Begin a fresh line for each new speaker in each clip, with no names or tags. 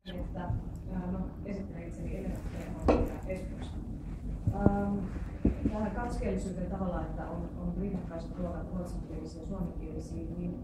Että, esittelen itseni Espoossa. Tähän kaksikielisyyteen tavallaan, että on rinnakkaiset luokat ruotsinkielisiä ja suomenkielisiä, niin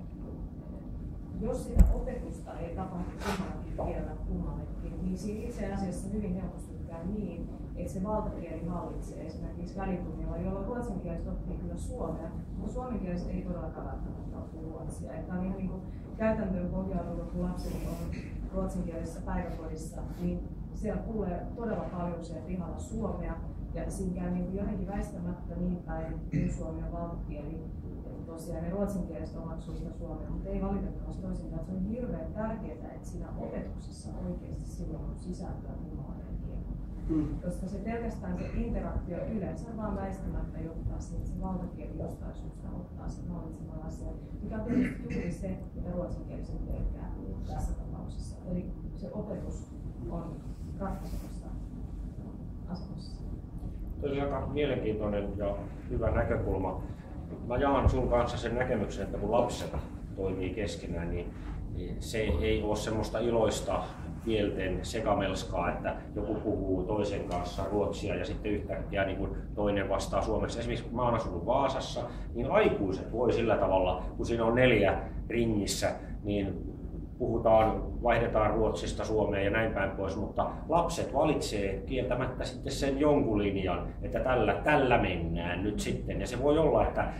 jos sitä opetusta ei tapahdu kummallakin kielellä kummallekin, niin siinä itse asiassa hyvin helposti käy niin, että se valtakieli hallitsee esimerkiksi välitunnilla, jolloin ruotsinkieliset oppii kyllä suomea, mutta suomenkieliset ei todellakaan välttämättä oppi ruotsia. Että on ihan niin kuin käytäntöön pohjautunut, kun lapseni on ruotsinkielisessä päiväkodissa, niin siellä kuulee todella paljon siellä pihalla suomea, ja siinä käy niin jotenkin väistämättä niin päin, kun suomi on valtakieli. Tosiaan ne ruotsinkieliset omaksuu sitä suomea, mutta ei valitettavasti toisinkaan. Se on hirveän tärkeää, että siinä opetuksessa oikeasti silloin on sisältöä muunlainen kieli. Koska se pelkästään se interaktio yleensä vaan väistämättä johtaa siihen, että se valtakieli jostain syystä ottaa sen hallitseman asian, mikä on tietysti juuri se, mitä ruotsinkieliset pelkää tässä tapauksessa. Eli se opetus on ratkaisevassa asemassa.
Tämä on aika mielenkiintoinen ja hyvä näkökulma. Mä jaan sun kanssa sen näkemyksen, että kun lapset toimii keskenään, niin se ei ole semmoista iloista kielten sekamelskaa, että joku puhuu toisen kanssa ruotsia ja sitten yhtäkkiä niin kuin toinen vastaa suomeksi. Esimerkiksi kun mä oon asunut Vaasassa, niin aikuiset voi sillä tavalla, kun siinä on 4 ringissä, niin vaihdetaan ruotsista suomeen ja näin päin pois, mutta lapset valitsee kieltämättä sitten sen jonkun linjan, että tällä mennään nyt sitten. Ja se voi olla, että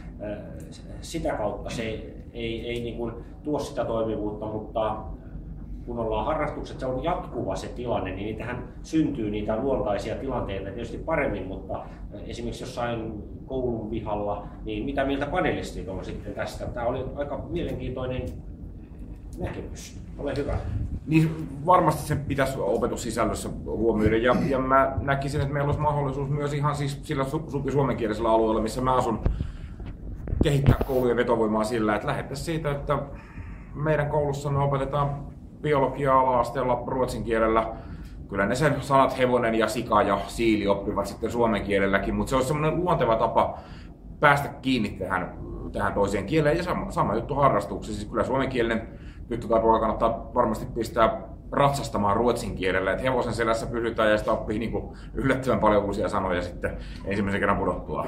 sitä kautta se ei niin kuin tuo sitä toimivuutta, mutta kun ollaan harrastukset, se on jatkuva se tilanne, niin niitähän syntyy niitä luontaisia tilanteita tietysti paremmin, mutta esimerkiksi jossain koulun pihalla, niin mitä mieltä panelistit on sitten tästä? Tämä oli aika mielenkiintoinen näkemys. Ole hyvä.
Niin varmasti se pitäisi opetussisällössä huomioida ja mä näkisin, että meillä olisi mahdollisuus myös ihan siis sillä suomenkielisellä alueella, missä mä asun, kehittää koulujen vetovoimaa sillä, että lähdettäisiin siitä, että meidän koulussa me opetetaan biologiaa ala-asteella ruotsin kielellä. Kyllä ne sen sanat hevonen ja sika ja siili oppivat sitten suomen kielelläkin, mutta se olisi semmoinen luonteva tapa päästä kiinni tähän toiseen kieleen ja sama juttu harrastuksessa. Siis kyllä suomenkielinen tyttö tai poika kannattaa varmasti pistää ratsastamaan ruotsin kielellä, että hevosen selässä pysytään ja sitä oppii niin kuin yllättävän paljon uusia sanoja sitten ensimmäisen kerran pudottua.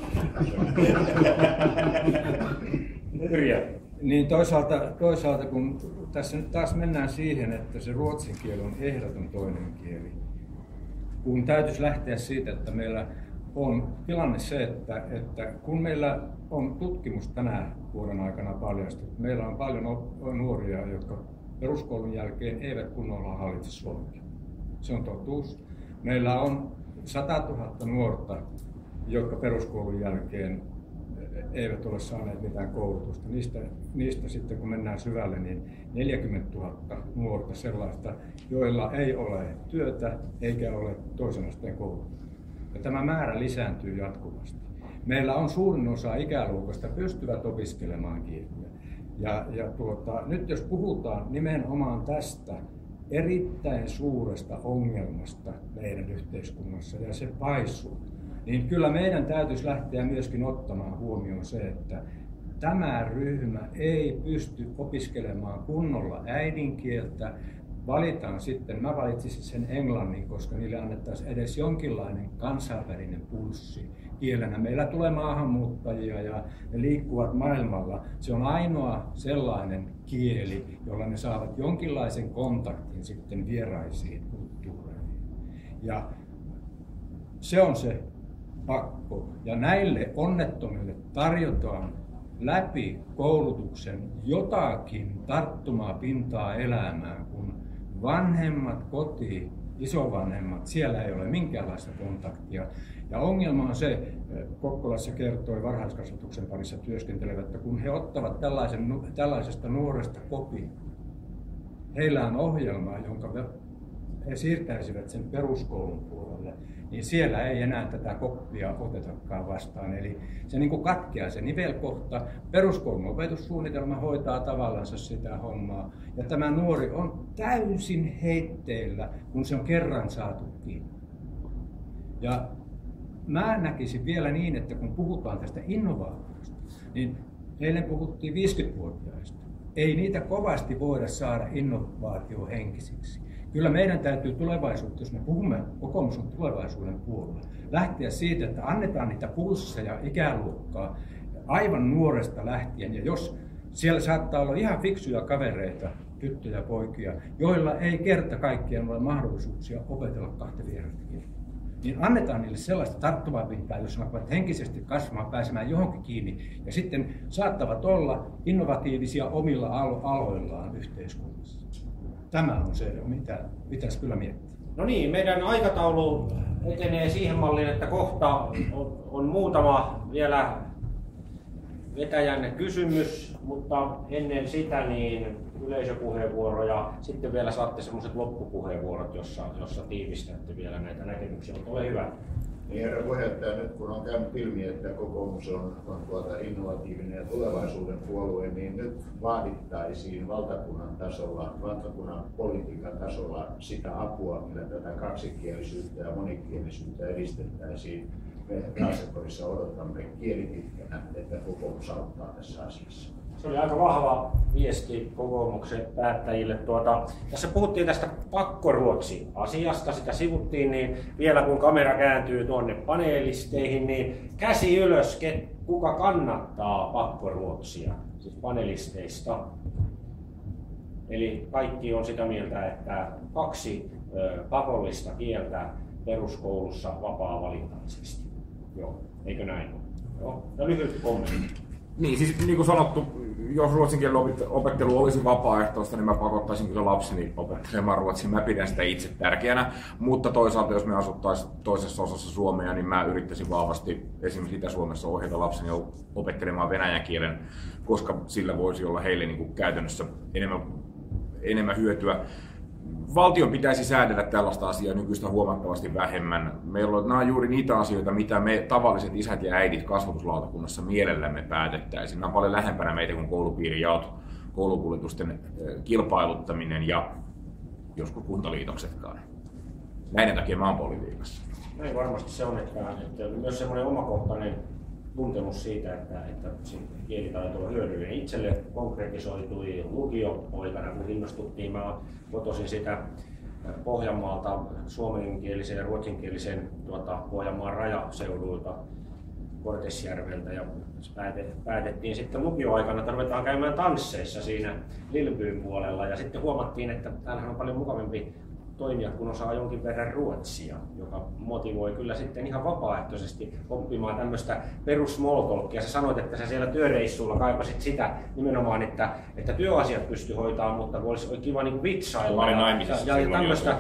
Niin toisaalta kun tässä taas mennään siihen, että se ruotsin kieli on ehdoton toinen kieli, kun täytyisi lähteä siitä, että meillä on tilanne se, että kun meillä on tutkimus tänä vuoden aikana paljastunut, että meillä on paljon nuoria, jotka peruskoulun jälkeen eivät kunnolla hallitse suomea. Se on totuus. Meillä on 100 000 nuorta, jotka peruskoulun jälkeen eivät ole saaneet mitään koulutusta. Niistä sitten kun mennään syvälle, niin 40 000 nuorta sellaista, joilla ei ole työtä eikä ole toisen asteen koulutusta. Ja tämä määrä lisääntyy jatkuvasti. Meillä on suurin osa ikäluokasta pystyvät opiskelemaan kieliä. Nyt jos puhutaan nimenomaan tästä erittäin suuresta ongelmasta meidän yhteiskunnassa ja se paisuu, niin kyllä meidän täytyisi lähteä myöskin ottamaan huomioon se, että tämä ryhmä ei pysty opiskelemaan kunnolla äidinkieltä. Valitaan sitten, mä valitsisin sen englannin, koska niille annettaisiin edes jonkinlainen kansainvälinen pulssi kielenä. Meillä tulee maahanmuuttajia ja ne liikkuvat maailmalla. Se on ainoa sellainen kieli, jolla ne saavat jonkinlaisen kontaktin sitten vieraisiin kulttuureihin. Ja se on se pakko. Ja näille onnettomille tarjotaan läpi koulutuksen jotakin tarttumaa pintaa elämään, kun vanhemmat, isovanhemmat, siellä ei ole minkäänlaista kontaktia. Ja ongelma on se, Kokkolassa kertoi varhaiskasvatuksen parissa työskentelevät, että kun he ottavat tällaisesta nuoresta kopin, heillä on ohjelma, jonka he siirtäisivät sen peruskoulun puolelle, niin siellä ei enää tätä koppia otetakaan vastaan. Eli se niin kuin katkeaa se nivelkohta. Peruskoulun opetussuunnitelma hoitaa tavallaan sitä hommaa. Ja tämä nuori on täysin heitteillä, kun se on kerran saatu kiinni. Ja mä näkisin vielä niin, että kun puhutaan tästä innovaatiosta, niin eilen puhuttiin 50-vuotiaista. Ei niitä kovasti voida saada innovaatiohenkisiksi. Kyllä meidän täytyy tulevaisuutta, jos me puhumme, kokoomus on tulevaisuuden puolella, lähteä siitä, että annetaan niitä pulsseja ikäluokkaa aivan nuoresta lähtien. Ja jos siellä saattaa olla ihan fiksuja kavereita, tyttöjä ja poikia, joilla ei kerta kaikkiaan ole mahdollisuuksia opetella 2 vierasta kieltä, niin annetaan niille sellaista tarttuvaa pintaa, jos ne ovat henkisesti kasvamaan, pääsemään johonkin kiinni, ja sitten saattavat olla innovatiivisia omilla aloillaan yhteiskunnassa. Tämä on se, mitä pitäisi kyllä miettiä.
No niin, meidän aikataulu etenee siihen malliin, että kohta on muutama vielä vetäjän kysymys, mutta ennen sitä niin yleisöpuheenvuoro ja sitten vielä saatte semmoiset loppupuheenvuorot, jossa tiivistätte vielä näitä näkemyksiä. Mutta ole hyvä.
Niin, herra puheenjohtaja, nyt kun on käynyt ilmi, että kokoomus on innovatiivinen ja tulevaisuuden puolue, niin nyt vaadittaisiin valtakunnan tasolla, valtakunnan politiikan tasolla sitä apua, millä tätä kaksikielisyyttä ja monikielisyyttä edistettäisiin. Me Raaseporissa odotamme kielipitkänä, että kokoomus auttaa tässä asiassa.
Se oli aika vahva viesti kokoomuksen päättäjille. Tässä puhuttiin tästä pakkoruotsi-asiasta, sitä sivuttiin, niin vielä kun kamera kääntyy tuonne paneelisteihin, niin käsi ylös, kuka kannattaa pakkoruotsia, siis panelisteista. Eli kaikki on sitä mieltä, että 2 pakollista kieltä peruskoulussa vapaa-valintaisesti. Joo, eikö näin ole? Joo. Ja lyhyt kommentti.
Niin, siis niin kuin sanottu, jos ruotsin kielen opettelu olisi vapaaehtoista, niin mä pakottaisin kyllä lapseni opettelemaan ruotsia. Mä pidän sitä itse tärkeänä, mutta toisaalta jos me asuttaisiin toisessa osassa Suomea, niin mä yrittäisin vahvasti esimerkiksi Itä-Suomessa ohjata lapseni opettelemaan venäjän kielen, koska sillä voisi olla heille niin kuin käytännössä enemmän hyötyä. Valtion pitäisi säädellä tällaista asiaa nykyistä huomattavasti vähemmän. Nämä on juuri niitä asioita, mitä me tavalliset isät ja äidit kasvatuslautakunnassa mielellämme päätettäisiin. Nämä on paljon lähempänä meitä kuin koulupiirijaot, koulukuljetusten kilpailuttaminen ja joskus kuntaliitoksetkaan. Näiden takia mä oon politiikassa.
Näin varmasti se on, että myös semmoinen omakohtainen tuntemus siitä, että kielitaito on hyödyllinen. Itselle konkretisoitui lukio-poikana, kun innostuttiin. Mä kotoisin sitä Pohjanmaalta suomenkielisen ja ruotsinkielisen Pohjanmaan rajaseudulta Kortesjärveltä ja päätettiin sitten lukioaikana, että ruvetaan käymään tansseissa siinä Lilpyyn puolella ja sitten huomattiin, että täällähän on paljon mukavampi toimia, kun osaa jonkin verran ruotsia, joka motivoi kyllä sitten ihan vapaaehtoisesti oppimaan tämmöistä perus small talkia. Sä sanoit, että sä siellä työreissulla kaipasit sitä nimenomaan, että työasiat pysty hoitamaan, mutta olisi kiva niin vitsailla ja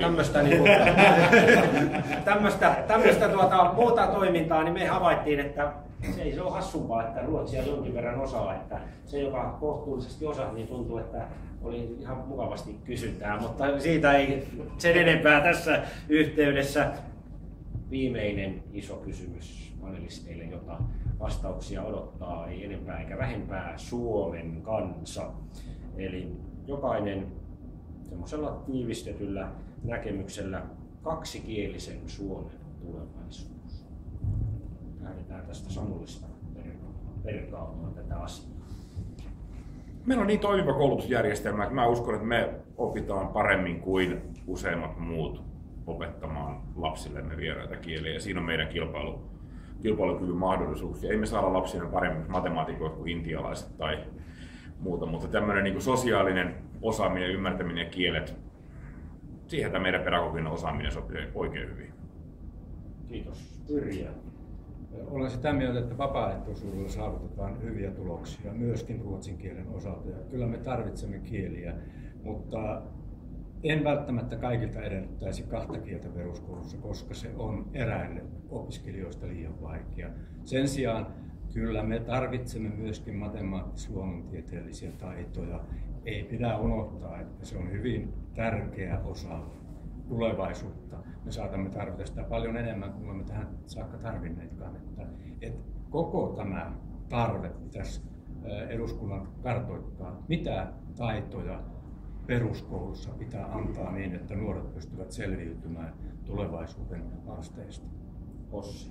tämmöistä muuta toimintaa, niin me havaittiin, että se on hassumpaa, että ruotsia jonkin verran osaa, että se joka kohtuullisesti osaa, niin tuntuu, että oli ihan mukavasti kysyntää, mutta siitä ei sen enempää tässä yhteydessä. Viimeinen iso kysymys panelisteille, jota vastauksia odottaa, ei enempää eikä vähempää, Suomen kansa. Eli jokainen semmoisella tiivistetyllä näkemyksellä kaksikielisen Suomen tulevaisuus. Lähdetään tästä Samulista perkaamaan tätä asiaa.
Meillä on niin toimiva koulutusjärjestelmä, että mä uskon, että me opitaan paremmin kuin useimmat muut opettamaan lapsillemme vieraita kieliä. Ja siinä on meidän kilpailukyvyn mahdollisuuksia. Ei me saada lapsille paremmin matemaatikoita kuin intialaiset tai muuta, mutta tämmöinen niin kuin sosiaalinen osaaminen, ymmärtäminen ja kielet, siihen tämä meidän pedagoginen osaaminen sopii oikein hyvin.
Kiitos. Yrjö.
Olen sitä mieltä, että vapaaehtoisuudella saavutetaan hyviä tuloksia myöskin ruotsin kielen osalta. Ja kyllä me tarvitsemme kieliä, mutta en välttämättä kaikilta edellyttäisi 2 kieltä peruskoulussa, koska se on eräille opiskelijoista liian vaikea. Sen sijaan kyllä me tarvitsemme myöskin matemaattis-luonnontieteellisiä taitoja. Ei pidä unohtaa, että se on hyvin tärkeä osa tulevaisuutta. Me saatamme tarvita sitä paljon enemmän kuin olemme tähän saakka tarvinneetkaan. Että koko tämä tarve pitäisi eduskunnan kartoittaa, mitä taitoja peruskoulussa pitää antaa niin, että nuoret pystyvät selviytymään tulevaisuuden haasteista.
Ossi.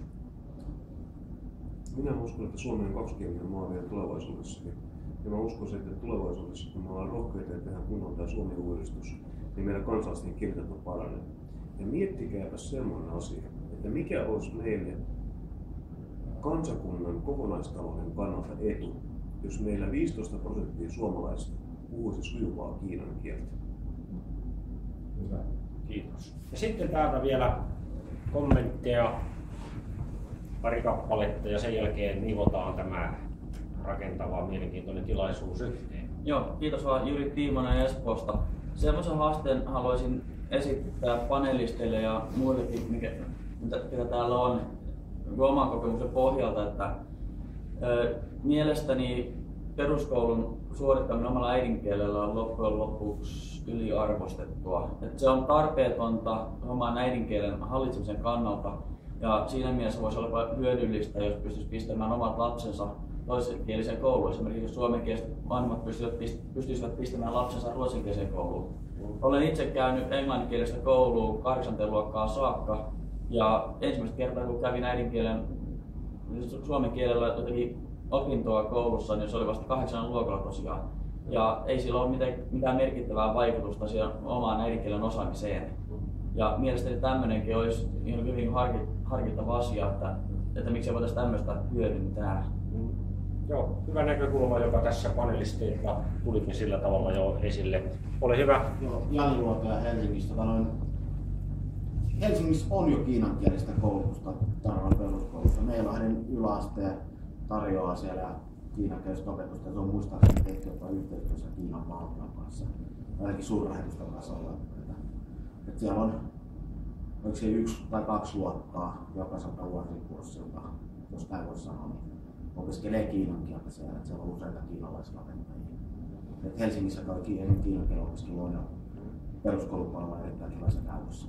Minä uskon, että Suomi on kaksikielinen maa vielä tulevaisuudessakin. Ja mä uskon, että tulevaisuudessa, kun me ollaan rohkeita ja tehdään kunnolla tämä Suomi-uudistus, niin meidän kansalaisten kielitaito paranee. Ja miettikääpä semmoinen asia, että mikä olisi meille kansakunnan kokonaistalouden kannalta etu, jos meillä 15% suomalaisista puhuisi sujuvaa kiinan kieltä.
Hyvä, kiitos. Ja sitten täältä vielä kommentteja, pari kappaletta ja sen jälkeen nivotaan tämä rakentava, mielenkiintoinen tilaisuus yhteen.
Joo, kiitos vaan Jyri Tiimonen Espoosta. Semmoisen haasteen haluaisin esittää panelisteille ja muillekin, mitä täällä on oman kokemuksen pohjalta, että mielestäni peruskoulun suorittaminen omalla äidinkielellä on loppujen lopuksi yliarvostettua. Että se on tarpeetonta oman äidinkielen hallitsemisen kannalta ja siinä mielessä voisi olla hyödyllistä, jos pystyisi pistämään omat lapsensa toisenkieliseen kouluun. Esimerkiksi jos suomenkieliset vanhemmat pystyisivät pistämään lapsensa ruotsinkieliseen kouluun. Olen itse käynyt englanninkielistä koulua 8. luokkaan saakka ja ensimmäistä kertaa kun kävin äidinkielen suomen kielellä jotenkin opintoa koulussa, niin se oli vasta 8. luokalla tosiaan. Ja ei sillä ole mitään merkittävää vaikutusta siihen omaan äidinkielen osaamiseen. Ja mielestäni tämmöinenkin olisi hyvin harkittava asia, että miksi voitaisiin tämmöistä hyödyntää.
Joo, hyvä näkökulma, joka tässä panelisteilla tulikin sillä tavalla jo esille. Ole hyvä.
Joo, Jani Luotoja Helsingistä. Helsingissä on jo kiinankielistä koulutusta Tarvan peruskoulussa. Meilahden yläaste tarjoaa siellä kiinankielistä opetusta ja se on muistaakseni tehty jopa yhteistyössä Kiinan valtion kanssa. Ainakin suurlähetystön kanssa ollaan. Että siellä on oliko se 1 tai 2 luokkaa jokaiselta vuosikurssilta, jos näin voi sanoa, niin opiskelee kiinan kieltä siellä, että siellä on useita kiinalaisopettajia. Helsingissä kaikki kiinan kielen opiskelu on jo peruskoulupuolella erittäin hyvässä käytössä.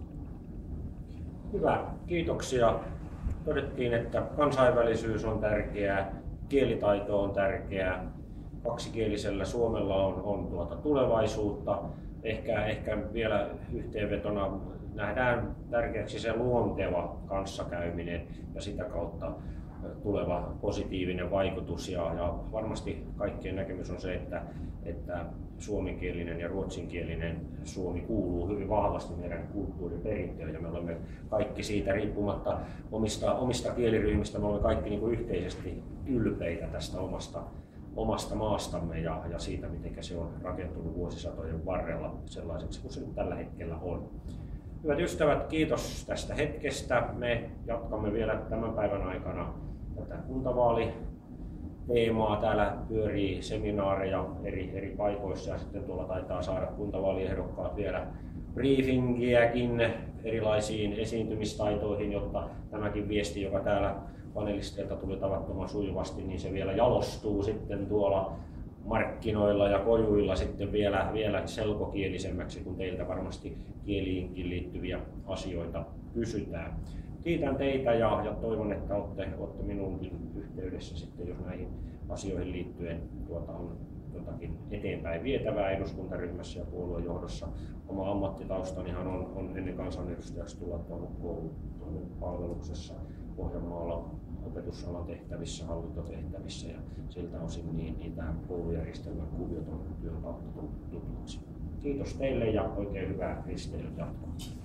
Hyvä, kiitoksia. Todettiin, että kansainvälisyys on tärkeää, kielitaito on tärkeää, kaksikielisellä Suomella on tulevaisuutta. Ehkä vielä yhteenvetona nähdään tärkeäksi se luonteva kanssakäyminen ja sitä kautta tuleva positiivinen vaikutus. Ja varmasti kaikkien näkemys on se, että suomenkielinen ja ruotsinkielinen Suomi kuuluu hyvin vahvasti meidän kulttuuriperintöön ja me olemme kaikki siitä riippumatta omista kieliryhmistä, me olemme kaikki niin kuin yhteisesti ylpeitä tästä omasta maastamme ja siitä, miten se on rakentunut vuosisatojen varrella sellaiseksi kuin se nyt tällä hetkellä on. Hyvät ystävät, kiitos tästä hetkestä. Me jatkamme vielä tämän päivän aikana tätä kuntavaaliteemaa. Täällä pyörii seminaareja eri paikoissa ja sitten tuolla taitaa saada kuntavaaliehdokkaat vielä briefingiäkin erilaisiin esiintymistaitoihin, jotta tämäkin viesti, joka täällä panelisteilta tuli tavattoman sujuvasti, niin se vielä jalostuu sitten tuolla markkinoilla ja kojuilla sitten vielä selkokielisemmäksi, kun teiltä varmasti kieliinkin liittyviä asioita kysytään. Kiitän teitä ja toivon, että olette minuunkin yhteydessä sitten, jos näihin asioihin liittyen on jotakin eteenpäin vietävää eduskuntaryhmässä ja puoluejohdossa. Oma ammattitaustanihan on ennen kansanedustajaksi tulla koulun palveluksessa Pohjanmaalla opetusalan tehtävissä, hallintotehtävissä ja siltä osin niin tähän koulujärjestelmän kuviot on työn kautta tutuksi. Kiitos teille ja oikein hyvää risteilyjatkoa.